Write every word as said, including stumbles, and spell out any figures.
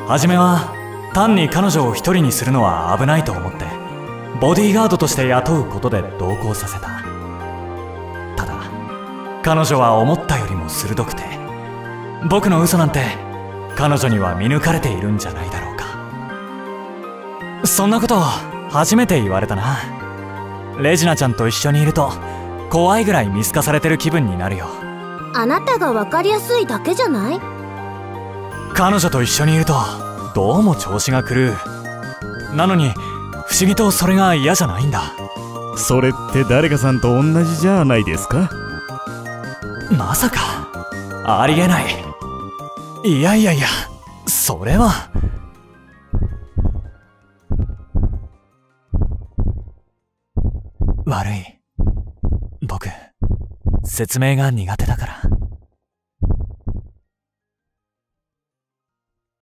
初めは単に彼女を一人にするのは危ないと思ってボディーガードとして雇うことで同行させた。ただ彼女は思ったよりも鋭くて、僕の嘘なんて彼女には見抜かれているんじゃないだろうか。そんなこと初めて言われたな。レジナちゃんと一緒にいると怖いぐらい見透かされてる気分になるよ。 あなたが分かりやすいだけじゃない？ 彼女と一緒にいるとどうも調子が狂う。なのに不思議とそれが嫌じゃないんだ。 それって誰かさんと同じじゃないですか？ まさか。ありえない。いやいやいや、それは。悪い。僕、説明が苦手だから。